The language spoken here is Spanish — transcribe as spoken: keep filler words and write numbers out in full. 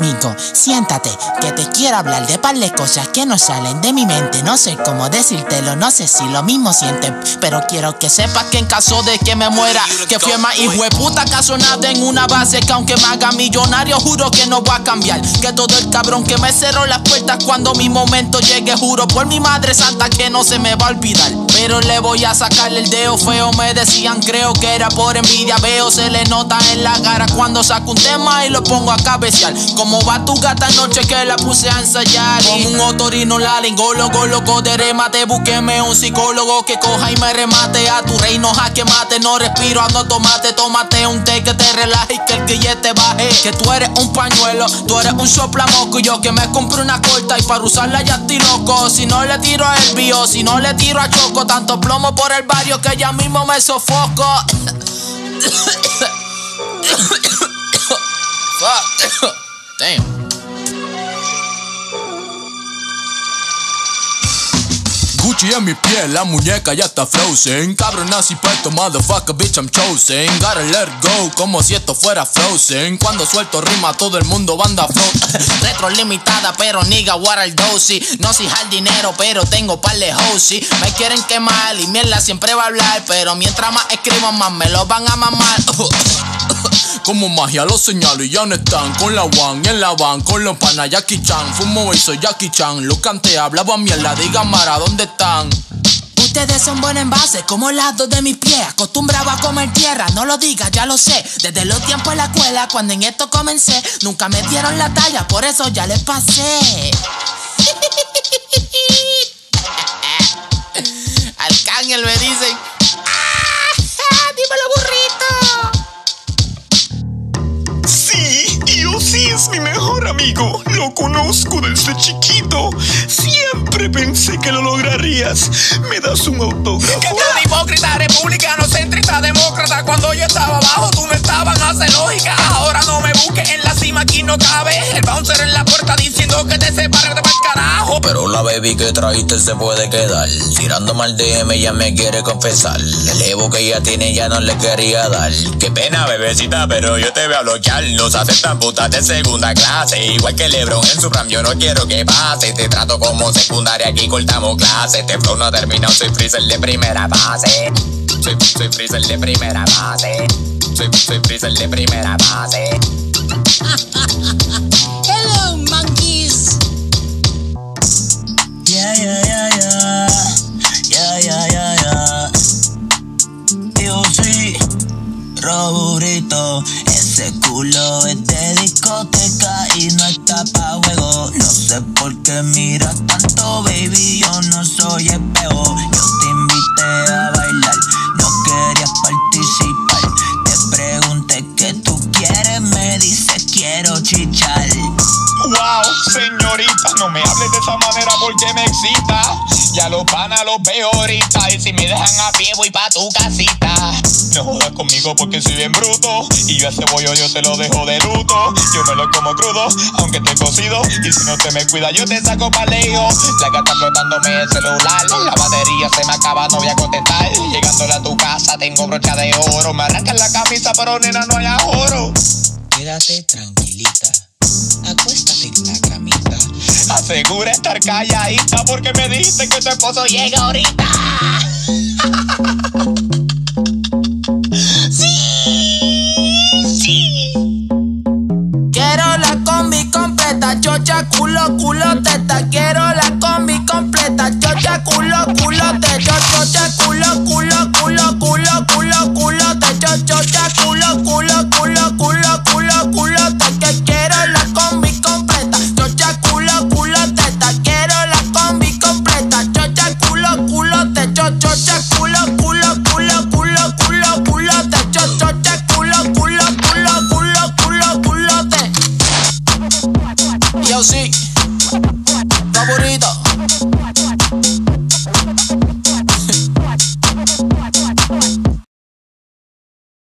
amigo, siéntate, que te quiero hablar de par de cosas que no salen de mi mente. No sé cómo decírtelo, no sé si lo mismo sientes, pero quiero que sepas que en caso de que me muera, que fui el más hijueputa que ha sonado en una base, que aunque me haga millonario, juro que no va a cambiar. Que todo el cabrón que me cerró las puertas cuando mi momento llegue, juro por mi madre santa que no se me va a olvidar. Pero le voy a sacar el dedo feo, me decían, creo que era por envidia. Veo, se le nota en la cara cuando saco un tema y lo pongo a cabecear. Como va tu gata anoche que la puse a ensayar, como un otorino laringólogo, loco de remate. Búsqueme un psicólogo que coja y me remate. A tu reino jaque mate, no respiro, ando tomate. Tómate un té que te relaje y que el guillete baje. Que tú eres un pañuelo, tú eres un soplamoco, y yo que me compré una corta y para usarla ya estoy loco. Si no le tiro a el bio, si no le tiro a Choco, tanto plomo por el barrio que ya mismo me sofoco. Fuck. Damn. Gucci en mi piel, la muñeca ya está frozen. Cabrón nazi puesto, motherfucker, bitch I'm chosen. Gotta let it go, como si esto fuera Frozen. Cuando suelto rima todo el mundo banda flow. Retro limitada, pero nigga, what I'll do, si no soy jardinero, pero tengo par de hoes. Me quieren quemar y mierda siempre va a hablar, pero mientras más escribo más me lo van a mamar. Como magia los señalo y ya no están. Con la one y en la van, con los panas Jackie Chan. Fumo y soy Jackie Chan, lo canté, hablaba mierda, digan Mara, ¿dónde están? Ustedes son buenos envases, como las dos de mis pies. Acostumbrado a comer tierra, no lo digas, ya lo sé. Desde los tiempos en la escuela, cuando en esto comencé, nunca me dieron la talla, por eso ya les pasé. Arcángel me dicen, ¡ah! ¡Dímelo, burrito! Sí, yo sí es mi mejor amigo. Lo conozco desde chiquito. Siempre pensé que lo lograrías. ¿Me das un autógrafo? Que tú hipócrita, republicano, centrista, demócrata. Cuando yo estaba abajo, tú no estabas, no hace lógica. Ahora no me busques en la cima, aquí no cabe. El bouncer en la puerta diciendo que te separes de pa'l carajo. Pero la baby que trajiste se puede quedar. Tirando mal D M, ella me quiere confesar. El evo que ella tiene ya no le quería dar. Qué pena, bebecita, pero yo te voy a bloquear. Nos aceptan putas de segunda clase, igual que LeBron en su ram, yo no quiero que pase. Te trato como secundaria, aquí cortamos clase. Este flow no ha terminado, soy Freezer de primera base. Soy, soy Freezer de primera base. Soy, soy Freezer de primera base. Hello, monkeys. Yeah, yeah, yeah, yeah. Yeah, yeah, yeah, yeah. Yo soy Roburito. Ese culo es de discoteca y no está pa' juego. No sé por qué miras tanto, baby, yo no soy espejo. Yo te invité a bailar, no querías participar. Te pregunté qué tú quieres, me dices quiero chichar. Wow, señorita, no me hables de esa manera porque me excita. Ya los panas los veo ahorita, y si me dejan a pie voy pa' tu casita. No jodas conmigo porque soy bien bruto, y yo ese bollo yo te lo dejo de luto. Yo me lo como crudo, aunque esté cocido, y si no te me cuida yo te saco pa' lejos. La gata explotándome el celular, la batería se me acaba, no voy a contestar. Llegándole a tu casa tengo brocha de oro, me arrancan la camisa pero nena no hay ahorro. Quédate tranquilita, acuéstate en la camita. Asegura estar calladita porque me dijiste que tu esposo llega ahorita. Sí, sí. Quiero la combi completa, chocha, culo, culo, teta. Quiero la combi completa, chocha, culo, culo, teta. Chocha, culo, culo, culo, culo, culo, culo, teta. Chocha, culo, culo, culo, culo, culo, culo, teta. Que quiero la combi completa, chocha, culo, culo, teta. Quiero la combi completa, chocha, culo, culo, teta. Chocha, culo, culo, culo, culo, culo, culo, teta. Chocha, culo, culo, culo, culo, culo, culo, teta. Yo sí.